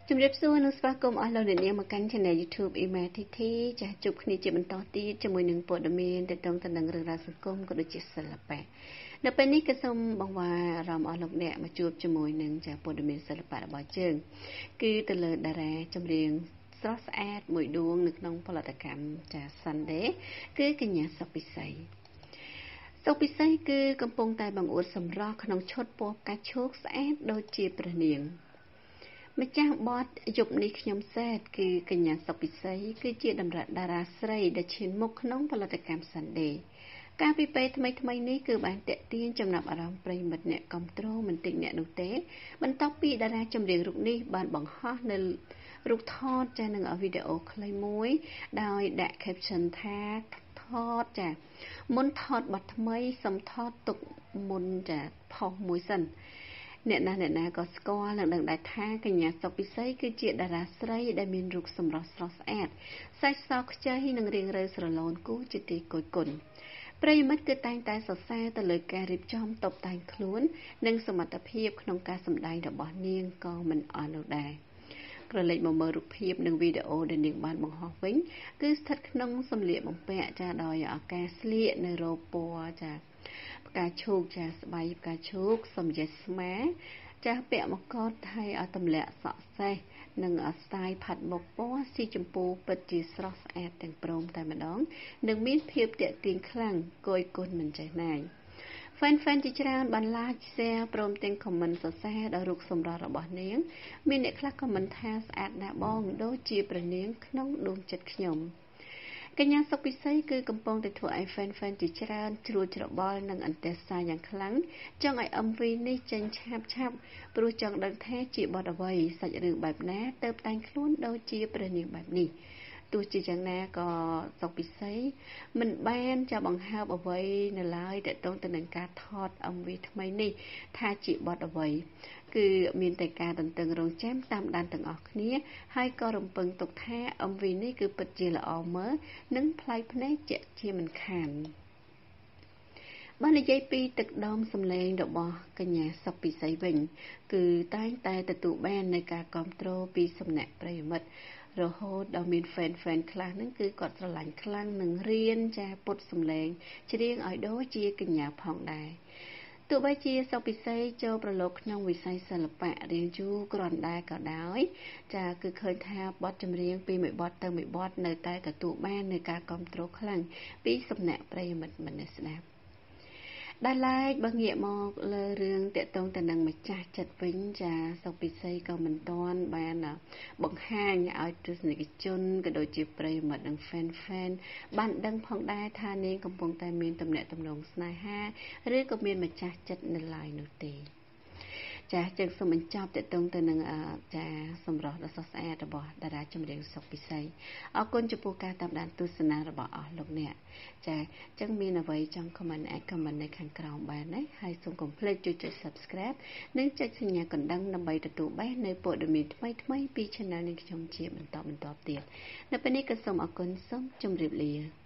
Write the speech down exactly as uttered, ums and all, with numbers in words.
ជំរាបសួរនិងស្វាគមន៍អស់លោកអ្នកនាងមកកាន់ Channel YouTube Ema Thy Thy ចាស់ជួបគ្នាជាបន្តទៀតជាមួយនឹងព័ត៌មានទាក់ទងទៅនឹងរឿងរ៉ាវសង្គមក៏ដូចជាសិល្បៈនៅពេលនេះក៏សូមបង្វែរអារម្មណ៍អស់លោកអ្នកមកជួបជាមួយនឹងចាស់ព័ត៌មានសិល្បៈរបស់យើងគឺទៅលើតារាចម្រៀងស្រស់ស្អាតមួយដួងនៅក្នុងផលិតកម្មចាស់ Sunday គឺកញ្ញាសុកពិសីសុកពិសីគឺកំពុងតែបង្អួតសម្រស់ក្នុងឈុតពណ៌ផ្កាឈូកស្អាតដូចជាព្រះនាងម្ចាស់បទយប់នេះខ្ញុំសែតគឺកញ្ញាសុកពិសីគឺជាតម្រាតារាស្រីដែលឈានមុខក្នុងផលិតកម្ម Sunday កាលពីពេលថ្មីថ្មីនេះគឺបានតាក់ទាញចំណាប់អារម្មណ៍ប្រិយមិត្តអ្នកគាំទ្រមិនតិចអ្នកនោះទេបន្ទាប់ពីតារាចម្រៀងរូបនេះបានបង្ហោះនៅរូបថតចាស់នឹងវីដេអូខ្លីមួយដោយដាក់ caption ថាថតចាមុនថតបទថ្មីសំថតទុកមុនចាផុសមួយសិនអ្នកណាអ្នកណាក៏ស្គាល់និងដឹងដែរថាកញ្ញាសុកពិសីគឺជាតារាស្រីដែលមានរូបសម្រស់ស្រស់ស្អាតសាច់សខ្ចីនិងរាងរៅស្រឡូនគូជាទីគយគន់ប្រិយមិត្តគឺតែងតែសរសើរទៅលើការរៀបចំតុបតែងខ្លួននិងសមត្ថភាពក្នុងការសម្ដែងរបស់នាងក៏មិនអស់នោះដែរក្រឡេកមកមើលរូបភាពនិងវីដេអូដែលនាងបានបង្ហោះវិញគឺស្ថិតក្នុងសម្លៀកបំពាក់ចាដោយអាការស្លៀកនៅរោពណ៌ចាផ្កាឈូកចាស្បៃផ្កាឈូកសំយេស្មាចាពាក់មកកតហើយឲ្យទម្លាក់សក់សេះនិងស្ទាយផាត់មុខពណ៌ស៊ីជម្ពូពិតជាស្រស់ស្អាតទាំងព្រមតែម្ដងនិងមានភាពទាក់ទាញខ្លាំងគយគន់មិនចេះណាយfan-fan ជាច្រើនបាន like share ព្រមទាំង comment សរសើរដល់រូបសម្រស់របស់នាងមានអ្នកខ្លះ comment ថាស្អាតណាស់បងដូចជាព្រះនាងក្នុងដួងចិត្តខ្ញុំកញ្ញាសុកពិសីគឺកំពុងតែធ្វើឲ្យ fan-fan ជាច្រើនជ្រួលច្របល់និងអន្តេសាយ៉ាងខ្លាំងចង់ឲ្យ em vê នេះចេញឆាប់ឆាប់ព្រោះចង់ដឹងថាជាបទអ្វីសាច់រឿងបែបណាទៅតែងខ្លួនដូចជាព្រះនាងបែបនេះទោះជាយ៉ាងណាក៏សុកពិសីមិនបានចាបង្ហើបអ្វីនៅឡើយទាក់ទងទៅនឹងការថត em vê ថ្មីនេះថាជាបទអ្វីគឺមានតែការទន្ទឹងរង់ចាំតាមដានទាំងអស់គ្នាហើយក៏រំពឹងទុកថា em vê នេះគឺពិតជាល្អមើលនិងប្លែកភ្នែកជាក់ជាមិនខានបាននិយាយពីទឹកដមសម្លេងរបស់កញ្ញាសុកពិសីវិញគឺតែងតែទទួលបាននៃការគាំទ្រពីសំណាក់ប្រិយមិត្តរហូតដល់មាន fan fan ខ្លះហ្នឹងគឺគាត់ស្រឡាញ់ខ្លាំងនឹងរៀនចាពុតសម្លេងច្រៀងឲ្យដូចជាកញ្ញាផងដែរទោះបីជាសុកពិសីចូលប្រឡូកក្នុងវិស័យសិល្បៈរៀងយូរគ្រាន់ដែរក៏ដោយចាគឺឃើញថាបទចម្រៀងពីមួយបទទៅមួយបទនៅតែទទួលបាននៃការគាំទ្រខ្លាំងពីសំណាក់ប្រិយមិត្តម្នាក់ស្ដាប់ដែលឡែកបើងាកមកលើរឿងតាក់ទងទៅនឹងម្ចាស់ចិត្តវិញចាសុកពិសីក៏មិនទាន់បានបង្ហាញឲ្យទស្សនិកជនក៏ដូចជាប្រិយមិត្តនិង fan fan បានដឹងផងដែរថានាងកំពុងតែមានទំនាក់ទំនងស្នេហាឬក៏មានម្ចាស់ចិត្តនៅឡើយនោះទេចាចឹងសូមបញ្ចប់តាក់ទងទៅនឹងចាសម្រស់ដ៏ស្រស់ស្អាតរបស់តារាចម្រៀងសុកពិសីអរគុណចំពោះការតាមដានទស្សនារបស់អស់លោកអ្នកចាចឹងមានអ្វីចង់ comment អាច comment នៅខាងក្រោមបានណាហើយសូមកុំភ្លេចជួយចុច subscribe និងចុចសញ្ញាកណ្ដឹងដើម្បីទទួលបាននូវព័ត៌មានថ្មីៗពី channel នេះខ្ញុំជាបន្តបន្តទៀតនៅពេលនេះក៏សូមអរគុណសូមជម្រាបលា